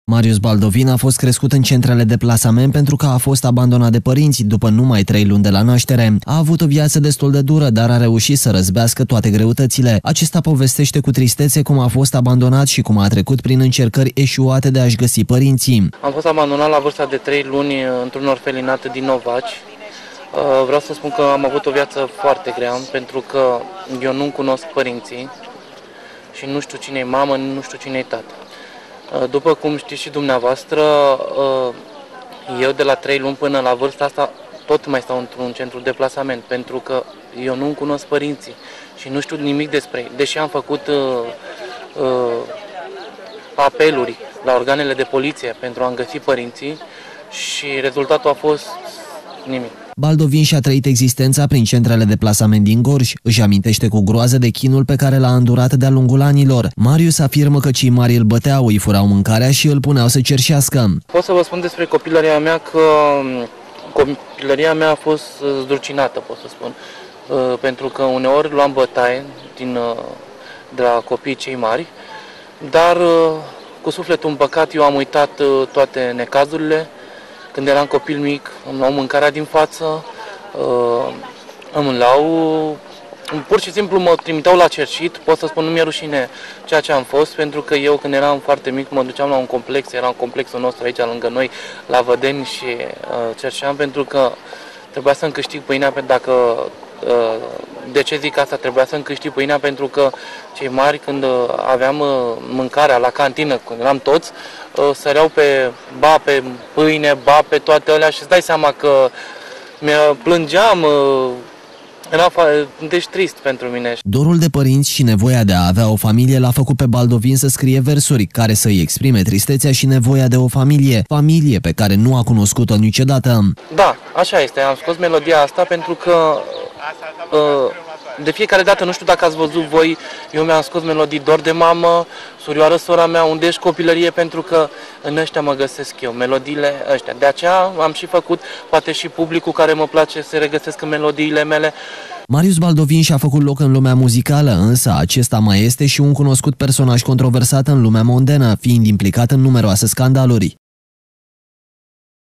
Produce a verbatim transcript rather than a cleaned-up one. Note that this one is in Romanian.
Marius Baldovin a fost crescut în centrele de plasament pentru că a fost abandonat de părinți după numai trei luni de la naștere. A avut o viață destul de dură, dar a reușit să răzbească toate greutățile. Acesta povestește cu tristețe cum a fost abandonat și cum a trecut prin încercări eșuate de a-și găsi părinții. Am fost abandonat la vârsta de trei luni într-un orfelinat din Novaci. Vreau să spun că am avut o viață foarte grea, pentru că eu nu cunosc părinții și nu știu cine e mamă, nu știu cine e tată. După cum știți și dumneavoastră, eu de la trei luni până la vârsta asta tot mai stau într-un centru de plasament, pentru că eu nu cunosc părinții și nu știu nimic despre ei. Deși am făcut uh, uh, apeluri la organele de poliție pentru a-mi găsi părinții și rezultatul a fost nimic. Baldovin și-a trăit existența prin centrele de plasament din Gorj. Își amintește cu groază de chinul pe care l-a îndurat de-a lungul anilor. Marius afirmă că cei mari îl băteau, îi furau mâncarea și îl puneau să cerșească. Pot să vă spun despre copilăria mea că copilăria mea a fost zdrucinată, pot să spun. Pentru că uneori luam bătaie din, de la copiii cei mari, dar cu sufletul împăcat eu am uitat toate necazurile. Când eram copil mic, îmi luau mâncarea din față, îmi luau, pur și simplu mă trimiteau la cerșit. Pot să spun, nu mi-e rușine ceea ce am fost, pentru că eu când eram foarte mic mă duceam la un complex, era un complexul nostru aici lângă noi, la Vădeni, și cerșeam pentru că trebuia să-mi câștig pâinea, dacă, de ce zic asta, trebuia să-mi câștig pâinea pentru că cei mari, când aveam mâncarea la cantină, când eram toți, săreau pe, ba pe pâine, ba pe toate alea și îți dai seama că plângeam, era deci trist pentru mine. Dorul de părinți și nevoia de a avea o familie l-a făcut pe Baldovin să scrie versuri care să îi exprime tristețea și nevoia de o familie, familie pe care nu a cunoscut-o niciodată. Da, așa este, am scos melodia asta pentru că de fiecare dată, nu știu dacă ați văzut voi, eu mi-am scos melodii Dor de mamă, Surioară, sora mea, Unde ești copilărie, pentru că în ăștia mă găsesc eu, melodiile ăștia. De aceea am și făcut, poate și publicul care mă place să se regăsesc în melodiile mele. Marius Baldovin și-a făcut loc în lumea muzicală, însă acesta mai este și un cunoscut personaj controversat în lumea mondenă, fiind implicat în numeroase scandaluri.